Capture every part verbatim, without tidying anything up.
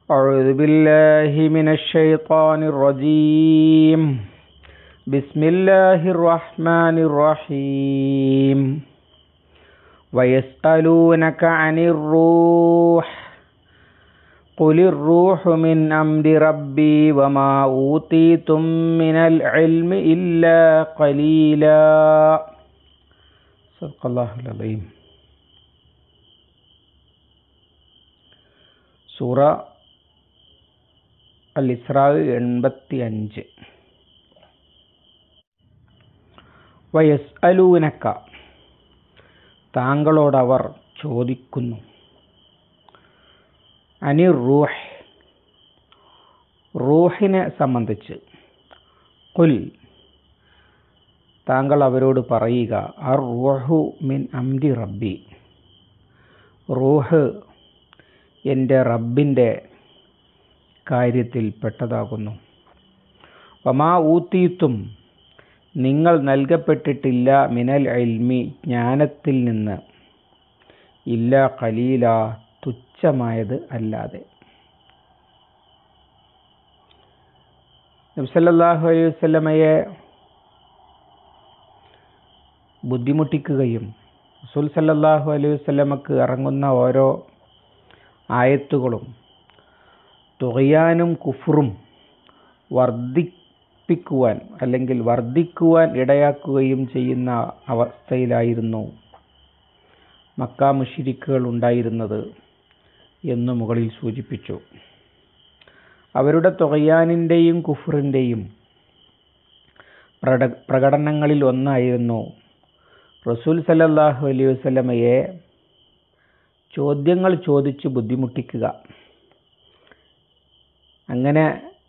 أعوذ بالله من الشيطان الرجيم بسم الله الرحمن الرحيم ويسألونك عن الروح قل الروح من أمر ربي وما أوتيتم من العلم إلا قليلا صدق الله العظيم. സൂറ അൽ ഇസ്രാ എൺപത്തി അഞ്ച്. വയസ്അലൂനക, താങ്കളോടവർ ചോദിക്കുന്നു. അനിർ റൂഹ്, റൂഹിനെ സംബന്ധിച്ച്. ഖുൽ, താങ്കൾ അവരോട് പറയുക, അർ റൂഹു മിൻ അംരി റബ്ബി, റൂഹ് എൻ്റെ റബ്ബിൻ്റെ കാര്യത്തിൽ പെട്ടതാകുന്നു. വമാ ഊത്തീത്തും, നിങ്ങൾ നൽകപ്പെട്ടിട്ടില്ല, മിനൽ ഇൽമി, ജ്ഞാനത്തിൽ നിന്ന്, ഇല്ല ഖലീല, തുച്ഛമായത് അല്ലാതെ. നബി സല്ലല്ലാഹു അലൈഹി വസല്ലമയെ ബുദ്ധിമുട്ടിക്കുകയും റസൂൽ സല്ലല്ലാഹു അലൈഹി വസല്ലമക്ക് ഇറങ്ങുന്ന ഓരോ ആയത്തുകളും തുഗ്യാനും കുഫ്റും വർദ്ധിപ്പിക്കുവാൻ അല്ലെങ്കിൽ വർദ്ധിക്കുവാൻ ഇടയാക്കുകയും ചെയ്യുന്ന അവസ്ഥയിലായിരുന്നു മക്ക മുശ്രിക്കുകൾ ഉണ്ടായിരുന്നത് എന്ന് മുകളിൽ സൂചിപ്പിച്ചു. അവരുടെ തുഗ്യാനിൻ്റെയും കുഫ്റിൻ്റെയും പ്രട പ്രകടനങ്ങളിൽ ഒന്നായിരുന്നു റസൂൽ സല്ലല്ലാഹു അലൈഹി വസല്ലമയെ ചോദ്യങ്ങൾ ചോദിച്ച് ബുദ്ധിമുട്ടിക്കുക. അങ്ങനെ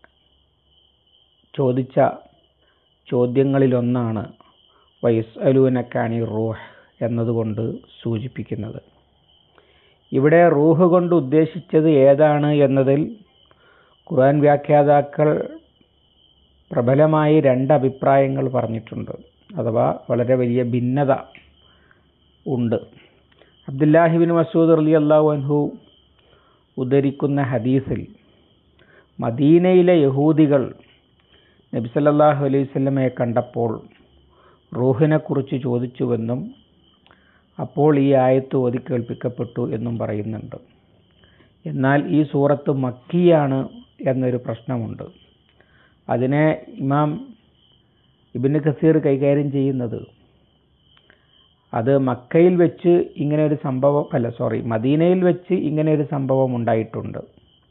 ചോദിച്ച ചോദ്യങ്ങളിലൊന്നാണ് വയസ്അലൂനക അനി റൂഹ് എന്നതുകൊണ്ട് സൂചിപ്പിക്കുന്നത്. ഇവിടെ റൂഹ് കൊണ്ട് ഉദ്ദേശിച്ചത് ഏതാണ് എന്നതിൽ ഖുർആൻ വ്യാഖ്യാതാക്കൾ പ്രബലമായി രണ്ട് അഭിപ്രായങ്ങൾ പറഞ്ഞിട്ടുണ്ട്, അഥവാ വളരെ വലിയ ഭിന്നത ഉണ്ട്. അബ്ദുല്ലാഹി ഇബ്നു മസ്ഊദ് റളിയല്ലാഹു അൻഹു ഉദ്ധരിക്കുന്ന ഹദീസിൽ മദീനയിലെ യഹൂദികൾ നബി സല്ലല്ലാഹു അലൈഹി വസല്ലമയെ കണ്ടപ്പോൾ റൂഹിനെക്കുറിച്ച് ചോദിച്ചുവെന്നും അപ്പോൾ ഈ ആയത്ത് ഓതി കേൾപ്പിക്കപ്പെട്ടു എന്നും പറയുന്നുണ്ട്. എന്നാൽ ഈ സൂറത്ത് മക്കിയാണ് എന്നൊരു പ്രശ്നമുണ്ട്. അതിനെ ഇമാം ഇബ്നു കസീർ കൈകാര്യം ചെയ്യുന്നത് അത് മക്കയിൽ വെച്ച് ഇങ്ങനെ ഒരു സംഭവം അല്ല സോറി മദീനയിൽ വെച്ച് ഇങ്ങനെ ഒരു സംഭവം ഉണ്ടായിട്ടുണ്ട്.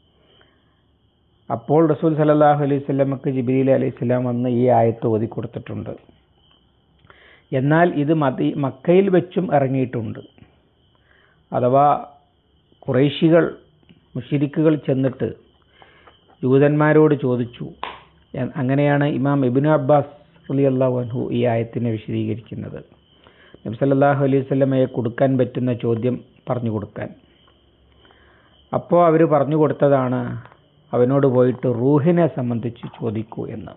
അപ്പോൾ റസൂൽ സല്ലല്ലാഹു അലൈഹി വസല്ലമക്ക് ജിബ്രീൽ അലൈഹിസ്സലാം വന്ന് ഈ ആയത്ത് ഓതി കൊടുത്തിട്ടുണ്ട്. എന്നാൽ ഇത് മദീ മക്കയിൽ വെച്ചും ഇറങ്ങിയിട്ടുണ്ട്. അഥവാ ഖുറൈശികൾ മുശ്രിക്കുകൾ ചെന്നിട്ട് ജൂതന്മാരോട് ചോദിച്ചു. അങ്ങനെയാണ് ഇമാം ഇബ്നു അബ്ബാസ് റളിയല്ലാഹു അൻഹു ഈ ആയത്തിനെ വിശദീകരിക്കുന്നത്. നബി സല്ലല്ലാഹു അലൈഹി വസല്ലമയെ കൊടുക്കാൻ പറ്റുന്ന ചോദ്യം പറഞ്ഞു കൊടുക്കാൻ. അപ്പോൾ അവർ പറഞ്ഞു കൊടുത്തതാണ് അവനോട് പോയിട്ട് റൂഹിനെ സംബന്ധിച്ച് ചോദിക്കൂ എന്ന്.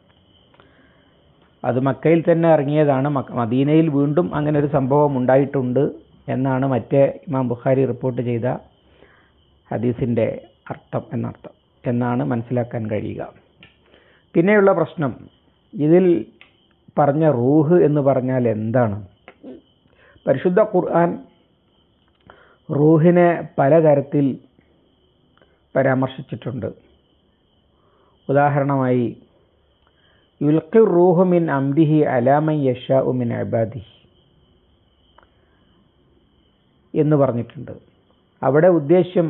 അത് മക്കയിൽ തന്നെ ഇറങ്ങിയതാണ്. മദീനയിൽ വീണ്ടും അങ്ങനെ ഒരു സംഭവം ഉണ്ടായിട്ടുണ്ട് എന്നാണ് മറ്റേ ഇമാം ബുഖാരി റിപ്പോർട്ട് ചെയ്ത ഹദീസിൻ്റെ അർത്ഥം എന്നർത്ഥം എന്നാണ് മനസ്സിലാക്കാൻ കഴിയുക. പിന്നെയുള്ള പ്രശ്നം, ഇതിൽ പറഞ്ഞ റൂഹ് എന്ന് പറഞ്ഞാൽ എന്താണ്? പരിശുദ്ധ ഖുർആൻ റൂഹിനെ പലതരത്തിൽ പരാമർശിച്ചിട്ടുണ്ട്. ഉദാഹരണമായി യുൽഖി റൂഹു മിൻ അംരിഹി അലാ മൻ യശാഉ മിൻ ഇബാദിഹി എന്ന് പറഞ്ഞിട്ടുണ്ട്. അവിടെ ഉദ്ദേശ്യം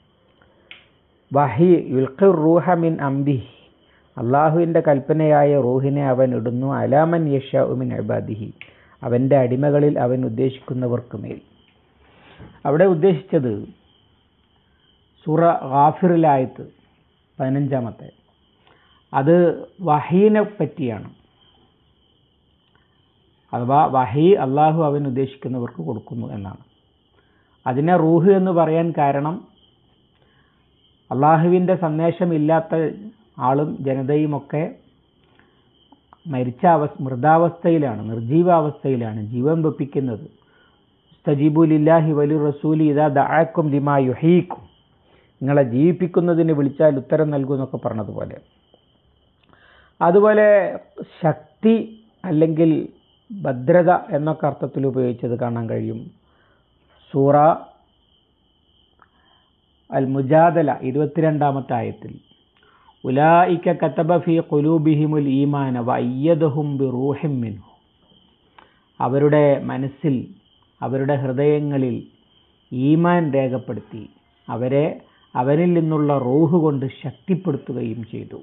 വഹി യുൽഖി റൂഹ മിൻ അംരിഹി, അള്ളാഹുവിൻ്റെ കൽപ്പനയായ റൂഹിനെ അവൻ ഇടുന്നു അലാ മൻ യശാഉ മിൻ ഇബാദിഹി, അവൻ്റെ അടിമകളിൽ അവൻ ഉദ്ദേശിക്കുന്നവർക്ക് മേൽ. അവിടെ ഉദ്ദേശിച്ചത് സൂറ ഗാഫിറിലായത്ത് പതിനഞ്ചാമത്തെ, അത് വഹീനെ പറ്റിയാണ്. അഥവാ വഹി അള്ളാഹു അവൻ ഉദ്ദേശിക്കുന്നവർക്ക് കൊടുക്കുന്നു എന്നാണ്. അതിനെ റൂഹ് എന്ന് പറയാൻ കാരണം അള്ളാഹുവിൻ്റെ സന്ദേശമില്ലാത്ത ആളും ജനതയുമൊക്കെ മരിച്ച അവസ്ഥ മൃതാവസ്ഥയിലാണ്, നിർജീവാവസ്ഥയിലാണ് ജീവൻ വെപ്പിക്കുന്നത്. ഇസ്തജീബു ലില്ലാഹി വലിർ റസൂലി ഇദാ ദഅഅക്കും ലിമാ യുഹീക്കും, നിങ്ങളെ ജീവിപ്പിക്കുന്നതിന് വിളിച്ചാൽ ഉത്തരം നൽകുമെന്നൊക്കെ പറഞ്ഞതുപോലെ. അതുപോലെ ശക്തി അല്ലെങ്കിൽ ഭദ്രത എന്നൊക്കെ അർത്ഥത്തിൽ ഉപയോഗിച്ചത് കാണാൻ കഴിയും. സൂറ അൽ മുജാദല ഇരുപത്തിരണ്ടാമത്തെ ആയത്തിൽ ഉലായിക കതബ ഫീ ഖുലൂബിഹിമുൽ ഈമാന വഅയ്യദഹും ബിറൂഹിൻ മിൻഹു, അവരുടെ മനസ്സിൽ അവരുടെ ഹൃദയങ്ങളിൽ ഈമാൻ രേഖപ്പെടുത്തി അവരെ അവനിൽ നിന്നുള്ള റൂഹ് കൊണ്ട് ശക്തിപ്പെടുത്തുകയും ചെയ്തു.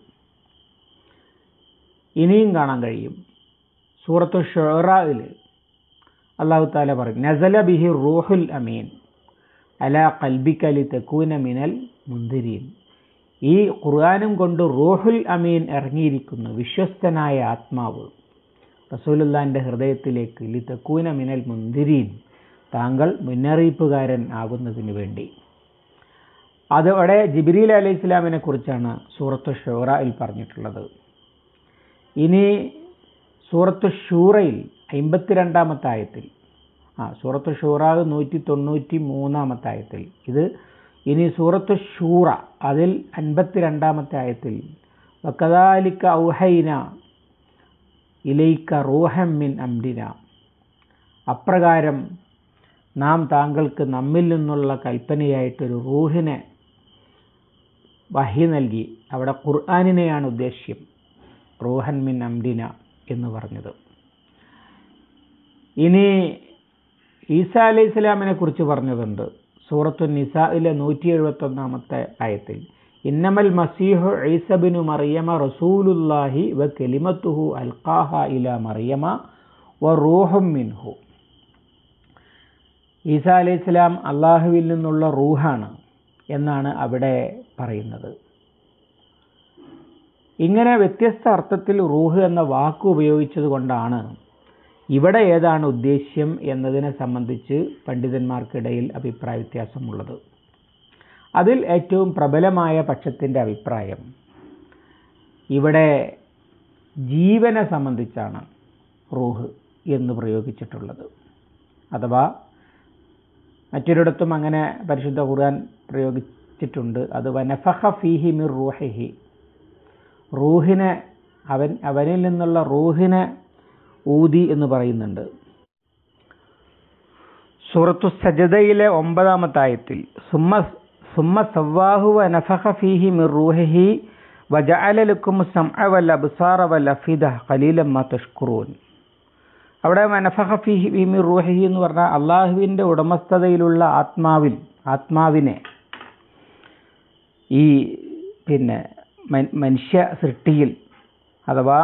ഇനിയും കാണാൻ കഴിയും സൂറത്തു ശുഅറയിൽ അല്ലാഹു തആല പറയും നസല ബിഹി റൂഹുൽ അമീൻ അലാ ഖൽബിക ലിതകൂന മിനൽ മുൻദിരീൻ. ഈ ഖുർആനും കൊണ്ട് റൂഹുൽ അമീൻ ഇറങ്ങിയിരിക്കുന്നു, വിശ്വസ്തനായ ആത്മാവ് റസൂലുള്ളാഹിന്റെ ഹൃദയത്തിലേക്ക്, ലിതകൂന മിനൽ മുൻദിരീൻ, താങ്കൾ മുന്നറിയിപ്പുകാരൻ ആകുന്നതിന് വേണ്ടി. അതോടെ ജിബ്രീൽ അലൈഹിസ്സലാമിനെ കുറിച്ചാണ് സൂറത്തു ശൂറയിൽ പറഞ്ഞിട്ടുള്ളത്. ഇനി സൂറത്തു ശൂറയിൽ അമ്പത്തിരണ്ടാമത്തെ ആയത്തിൽ, ആ സൂറത്തു ശൂറ നൂറ്റി തൊണ്ണൂറ്റി മൂന്നാമത്തെ ആയത്തിൽ, ഇത് ഇനി സൂറത്തു ശൂറ അതിൽ അൻപത്തിരണ്ടാമത്തെ ആയത്തിൽ വകദാലിക ഔഹൈന ഇലൈക റൂഹൻ മിൻ അംരിന, അപ്രകാരം നാം താങ്കൾക്ക് നമ്മിൽ നിന്നുള്ള കൽപ്പനയായിട്ടൊരു റൂഹിനെ വഹി നൽകി. അവിടെ ഖുർആനിനെയാണ് ഉദ്ദേശ്യം, റൂഹൻ മിൻ അംരിന എന്ന് പറഞ്ഞത്. ഇനി ഈസാ അലൈഹി സ്വലാമിനെ കുറിച്ച് പറഞ്ഞതുണ്ട് സൂറത്തു നിസായിലെ നൂറ്റി എഴുപത്തി ഒന്നാമത്തെ ആയത്തിൽ ഇന്നമൽ മസീഹു ഈസ ഇബ്നു മറിയമ റസൂലുള്ളാഹി വ കലിമത്തുഹു അൽഖാഹ ഇലാ മറിയമ വ റൂഹും മിൻഹു. ഈസാ അലൈഹി സ്വലാം അള്ളാഹുവിൽ നിന്നുള്ള റൂഹാണ് എന്നാണ് അവിടെ പറയുന്നത്. ഇങ്ങനെ വ്യത്യസ്ത അർത്ഥത്തിൽ റൂഹ് എന്ന വാക്ക് ഉപയോഗിച്ചത് കൊണ്ടാണ് ഇവിടെ ഏതാണ് ഉദ്ദേശ്യം എന്നതിനെ സംബന്ധിച്ച് പണ്ഡിതന്മാർക്കിടയിൽ അഭിപ്രായ വ്യത്യാസമുള്ളത്. അതിൽ ഏറ്റവും പ്രബലമായ പക്ഷത്തിൻ്റെ അഭിപ്രായം ഇവിടെ ജീവനെ സംബന്ധിച്ചാണ് റൂഹ് എന്ന് പ്രയോഗിച്ചിട്ടുള്ളത്. അഥവാ മറ്റൊരിടത്തും അങ്ങനെ പരിശുദ്ധ ഖുർആൻ പ്രയോഗിച്ചിട്ടുണ്ട്. അത് വനഫഖ ഫീഹി മിർ റൂഹിഹി, റൂഹിനെ അവൻ അവനിൽ നിന്നുള്ള റൂഹിനെ ഊതി എന്ന് പറയുന്നുണ്ട്. സൂറത്തു സജദയിലെ ഒമ്പതാമത്തെ ആയത്തിൽ സുമ്മ സുമ്മ സവ്വാഹു വനഫഖ ഫീഹി മിർ റൂഹിഹി വജഅല ലക്കും സമഅ വൽ അബ്സാറ വൽ അഫിദ ഖലീലൻ മാ തഷ്കുറൂൻ. അവിടെ വനഫഖ ഫീഹി മിർ റൂഹിഹി എന്ന് പറഞ്ഞാൽ അള്ളാഹുവിൻ്റെ ഉടമസ്ഥതയിലുള്ള ആത്മാവിൽ ആത്മാവിനെ ഈ പിന്നെ മനുഷ്യ സൃഷ്ടിയിൽ അഥവാ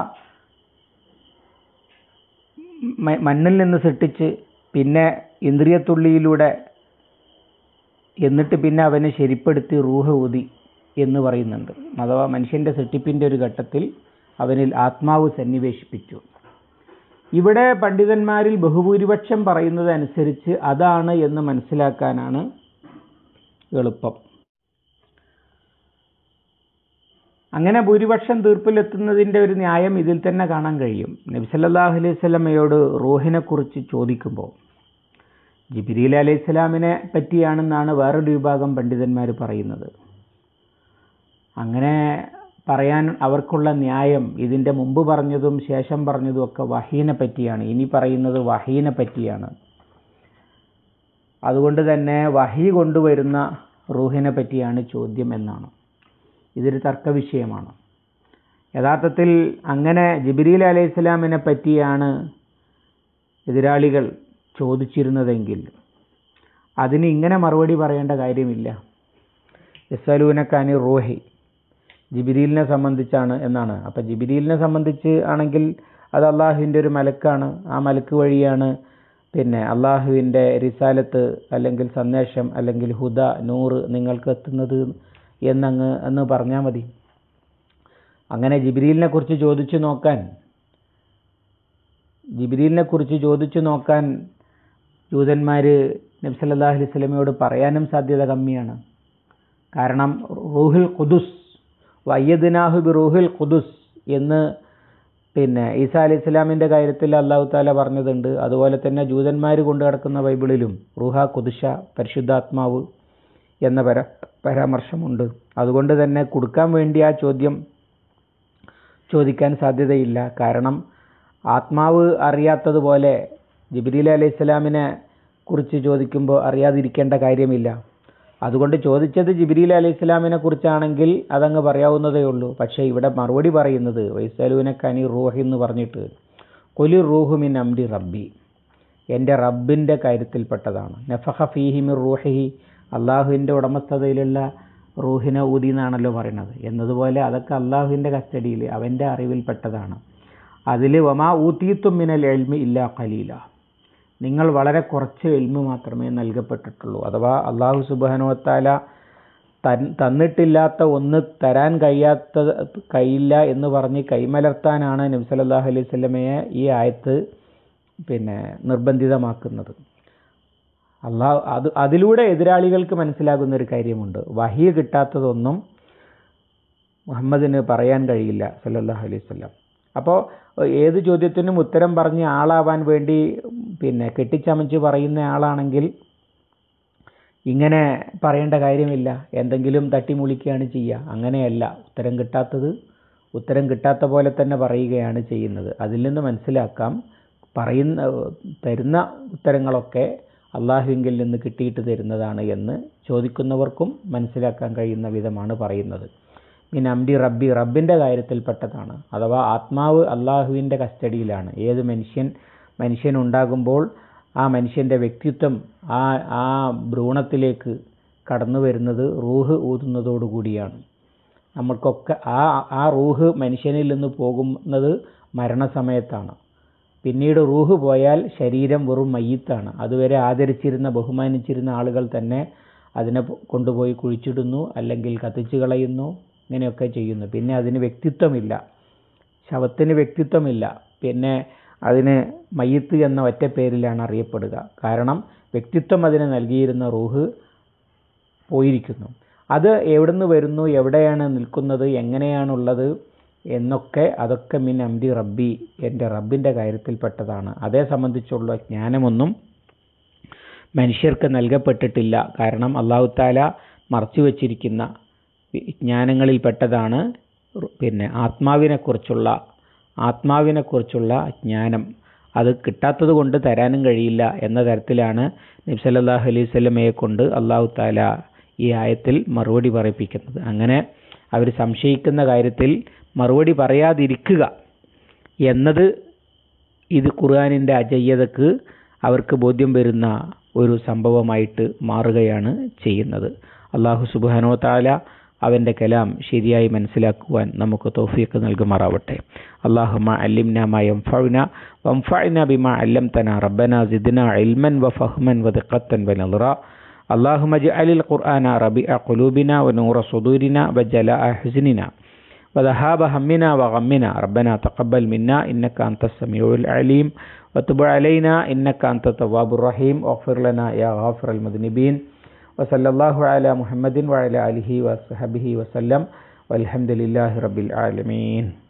മണ്ണിൽ നിന്ന് സൃഷ്ടിച്ച് പിന്നെ ഇന്ദ്രിയത്തുള്ളിയിലൂടെ എന്നിട്ട് പിന്നെ അവനെ ശരിപ്പെടുത്തി റൂഹ് ഊതി എന്ന് പറയുന്നുണ്ട്. അഥവാ മനുഷ്യൻ്റെ സൃഷ്ടിപ്പിൻ്റെ ഒരു ഘട്ടത്തിൽ അവനിൽ ആത്മാവ് സന്നിവേശിപ്പിച്ചു. ഇവിടെ പണ്ഡിതന്മാരിൽ ബഹുഭൂരിപക്ഷം പറയുന്നത് അനുസരിച്ച് അതാണ് എന്ന് മനസ്സിലാക്കാനാണ് എളുപ്പം. അങ്ങനെ ഭൂരിപക്ഷം തീർപ്പിലെത്തുന്നതിൻ്റെ ഒരു ന്യായം ഇതിൽ തന്നെ കാണാൻ കഴിയും. നബി സല്ലല്ലാഹു അലൈഹി വസല്ലമയോട് റൂഹിനെ കുറിച്ച് ചോദിക്കുമ്പോൾ ജിബ്രീൽ അലൈഹി സ്വലാമിനെ പറ്റിയാണെന്നാണ് വേറൊരു വിഭാഗം പണ്ഡിതന്മാർ പറയുന്നത്. അങ്ങനെ പറയാൻ അവർക്കുള്ള ന്യായം ഇതിൻ്റെ മുമ്പ് പറഞ്ഞതും ശേഷം പറഞ്ഞതും ഒക്കെ വഹീനെ പറ്റിയാണ്, ഇനി പറയുന്നത് വഹീനെ പറ്റിയാണ്. അതുകൊണ്ട് തന്നെ വഹി കൊണ്ടുവരുന്ന റൂഹിനെ പറ്റിയാണ് ചോദ്യം എന്നാണ്. ഇതൊരു തർക്ക വിഷയമാണ്. യഥാർത്ഥത്തിൽ അങ്ങനെ ജിബ്രീൽ അലൈഹി സ്വലാമിനെ പറ്റിയാണ് എതിരാളികൾ ചോദിച്ചിരുന്നതെങ്കിൽ അതിന് ഇങ്ങനെ മറുപടി പറയേണ്ട കാര്യമില്ല. യസ്അലൂനക അനി റൂഹി, ജിബ്രീലിനെ സംബന്ധിച്ചാണ് എന്നാണ്. അപ്പം ജിബ്രീലിനെ സംബന്ധിച്ച് ആണെങ്കിൽ അത് അള്ളാഹുവിൻ്റെ ഒരു മലക്കാണ്. ആ മലക്ക് വഴിയാണ് പിന്നെ അള്ളാഹുവിൻ്റെ റിസാലത്ത് അല്ലെങ്കിൽ സന്ദേശം അല്ലെങ്കിൽ ഹുദ നൂറ് നിങ്ങൾക്ക് എത്തുന്നത് എന്നങ്ങ് എന്ന് പറഞ്ഞാൽ മതി. അങ്ങനെ ജിബ്രീലിനെ കുറിച്ച് ചോദിച്ചു നോക്കാൻ ജിബ്രീലിനെ കുറിച്ച് ചോദിച്ചു നോക്കാൻ ജൂതന്മാർ നബി സല്ലല്ലാഹു അലൈഹി വസല്ലമയോട് പറയാനും സാധ്യത കമ്മിയാണ്. കാരണം റൂഹുൽ ഖുദുസ് വയ്യദ്നാഹു ബി റൂഹുൽ ഖുദുസ് എന്ന് പിന്നെ ഈസാ അലൈഹി സ്വലാമിൻ്റെ കാര്യത്തിൽ അല്ലാഹു തആല പറഞ്ഞതുണ്ട്. അതുപോലെ തന്നെ ജൂതന്മാർ കൊണ്ടു നടക്കുന്ന ബൈബിളിലും റൂഹ ഖുദുഷ പരിശുദ്ധാത്മാവ് എന്ന പര പരാമർശമുണ്ട്. അതുകൊണ്ട് തന്നെ കൊടുക്കാൻ വേണ്ടി ആ ചോദ്യം ചോദിക്കാൻ സാധ്യതയില്ല. കാരണം ആത്മാവ് അറിയാത്തതുപോലെ ജിബ്രീൽ അലൈഹിസ്സലാമിനെ കുറിച്ച് ചോദിക്കുമ്പോൾ അറിയാതിരിക്കേണ്ട കാര്യമില്ല. അതുകൊണ്ട് ചോദിച്ചത് ജിബ്രീൽ അലൈഹിസ്സലാമിനെ കുറിച്ചാണെങ്കിൽ അതങ്ങ് പറയാവുന്നതേ ഉള്ളൂ. പക്ഷേ ഇവിടെ മറുപടി പറയുന്നത് വൈസലൂനക്കനി റൂഹി എന്ന് പറഞ്ഞിട്ട് കൊലി റൂഹു മിൻ അംരി റബ്ബി, എൻ്റെ റബ്ബിൻ്റെ കാര്യത്തിൽപ്പെട്ടതാണ്. നഫഖ ഫീഹി മിർ റൂഹിഹി, അള്ളാഹുവിൻ്റെ ഉടമസ്ഥതയിലുള്ള റൂഹിനെ ഊതി എന്നാണല്ലോ പറയുന്നത്. എന്നതുപോലെ അതൊക്കെ അള്ളാഹുവിൻ്റെ കസ്റ്റഡിയിൽ അവൻ്റെ അറിവിൽപ്പെട്ടതാണ്. അതിൽ വമാ ഊതീത്തും മിനൽ ഇൽമി ഇല്ലാ ഖലീല, നിങ്ങൾ വളരെ കുറച്ച് ഇൽമ് മാത്രമേ നൽകപ്പെട്ടിട്ടുള്ളൂ. അഥവാ അള്ളാഹു സുബ്ഹാനഹു വ തആല തന്നിട്ടില്ലാത്ത ഒന്ന് തരാൻ കഴിയാത്ത കഴിയില്ല എന്ന് പറഞ്ഞ് കൈമലർത്താനാണ് നബി സല്ലല്ലാഹു അലൈഹി വസല്ലമയെ ഈ ആയത്ത് പിന്നെ നിർബന്ധിതമാക്കുന്നത്. അള്ളാഹു അത് അതിലൂടെ എതിരാളികൾക്ക് മനസ്സിലാകുന്ന ഒരു കാര്യമുണ്ട്. വഹി കിട്ടാത്തതൊന്നും മുഹമ്മദിന് പറയാൻ കഴിയില്ല സല്ലല്ലാഹു അലൈഹി വസല്ലം. അപ്പോൾ ഏത് ചോദ്യത്തിനും ഉത്തരം പറഞ്ഞ് ആളാവാൻ വേണ്ടി പിന്നെ കെട്ടിച്ചമച്ച് പറയുന്ന ആളാണെങ്കിൽ ഇങ്ങനെ പറയേണ്ട കാര്യമില്ല, എന്തെങ്കിലും തട്ടിമുളിക്കുകയാണ് ചെയ്യുക. അങ്ങനെയല്ല, ഉത്തരം കിട്ടാത്തത് ഉത്തരം കിട്ടാത്ത പോലെ തന്നെ പറയുകയാണ് ചെയ്യുന്നത്. അതിൽ നിന്ന് മനസ്സിലാക്കാം പറയുന്ന തരുന്ന ഉത്തരങ്ങളൊക്കെ അള്ളാഹുവിങ്കിൽ നിന്ന് കിട്ടിയിട്ട് തരുന്നതാണ് എന്ന് ചോദിക്കുന്നവർക്കും മനസ്സിലാക്കാൻ കഴിയുന്ന വിധമാണ് പറയുന്നത്. മിൻ അംരി റബ്ബി, റബ്ബിൻ്റെ കാര്യത്തിൽപ്പെട്ടതാണ്. അഥവാ ആത്മാവ് അള്ളാഹുവിൻ്റെ കസ്റ്റഡിയിലാണ്. ഏത് മനുഷ്യൻ മനുഷ്യനുണ്ടാകുമ്പോൾ ആ മനുഷ്യൻ്റെ വ്യക്തിത്വം ആ ആ ഭ്രൂണത്തിലേക്ക് കടന്നു വരുന്നത് റൂഹ് ഊതുന്നതോടുകൂടിയാണ്. നമ്മൾക്കൊക്കെ ആ ആ റൂഹ് മനുഷ്യനിൽ നിന്ന് പോകുന്നത് മരണസമയത്താണ്. പിന്നീട് റൂഹ് പോയാൽ ശരീരം വെറും മയ്യിത്താണ്. അതുവരെ ആദരിച്ചിരുന്ന ബഹുമാനിച്ചിരുന്ന ആളുകൾ തന്നെ അതിനെ കൊണ്ടുപോയി കുഴിച്ചിടുന്നു, അല്ലെങ്കിൽ കത്തിച്ചു കളയുന്നു, ഇങ്ങനെയൊക്കെ ചെയ്യുന്നു. പിന്നെ അതിന് വ്യക്തിത്വമില്ല, ശവത്തിന് വ്യക്തിത്വമില്ല. പിന്നെ അതിന് മയ്യിത്ത് എന്ന ഒറ്റ പേരിലാണ് അറിയപ്പെടുക. കാരണം വ്യക്തിത്വം അതിന് നൽകിയിരുന്ന റൂഹ് പോയിരിക്കുന്നു. അത് എവിടുന്ന് വരുന്നു, എവിടെയാണ് നിൽക്കുന്നത്, എങ്ങനെയാണുള്ളത് എന്നൊക്കെ അതൊക്കെ മിൻ അംരി റബ്ബി, എൻ്റെ റബ്ബിൻ്റെ കാര്യത്തിൽപ്പെട്ടതാണ്. അതേ സംബന്ധിച്ചുള്ള ജ്ഞാനമൊന്നും മനുഷ്യർക്ക് നൽകപ്പെട്ടിട്ടില്ല. കാരണം അല്ലാഹു തആല മറച്ചു വച്ചിരിക്കുന്ന ജ്ഞാനങ്ങളിൽപ്പെട്ടതാണ് പിന്നെ ആത്മാവിനെക്കുറിച്ചുള്ള ആത്മാവിനെക്കുറിച്ചുള്ള ജ്ഞാനം. അത് കിട്ടാത്തത് കൊണ്ട് തരാനും കഴിയില്ല എന്ന തരത്തിലാണ് നബി സല്ലല്ലാഹു അലൈഹി വസല്ലമയെ കൊണ്ട് അല്ലാഹു തആല ഈ ആയത്തിൽ മറുപടി പറയിപ്പിക്കുന്നത്. അങ്ങനെ അവർ സംശയിക്കുന്ന കാര്യത്തിൽ മറുപടി പറയാതിരിക്കുക എന്നത് ഇത് ഖുർആനിൻ്റെ അജയ്യതക്ക് അവർക്ക് ബോധ്യം വരുന്ന ഒരു സംഭവമായിട്ട് മാറുകയാണ് ചെയ്യുന്നത്. അല്ലാഹു സുബ്ഹാനഹു വ തആല അവൻ്റെ കലാം ശരിയായി മനസ്സിലാക്കുവാൻ നമുക്ക് തൗഫീഖ് നൽകുമാറാവട്ടെ. അല്ലാഹുമ്മ അല്ലിംനാ മാ യൻഫഉനാ വൻഫഅനാ ബിമാ അല്ലംതനാ റബ്ബനാ സിദ്നാ ഇൽമൻ വഫഹ്മൻ വദിഖത്തൻ വനദ്റാ. اللهم اجعل القرآن ربيع قلوبنا ونور صدورنا وجلاء حزننا وذهاب همنا وغمنا. ربنا تقبل منا إنك أنت السميع العليم وتب علينا إنك أنت التواب الرحيم واغفر لنا يا غافر المذنبين. وصلى الله على محمد وعلى آله وصحبه وسلم والحمد لله رب العالمين.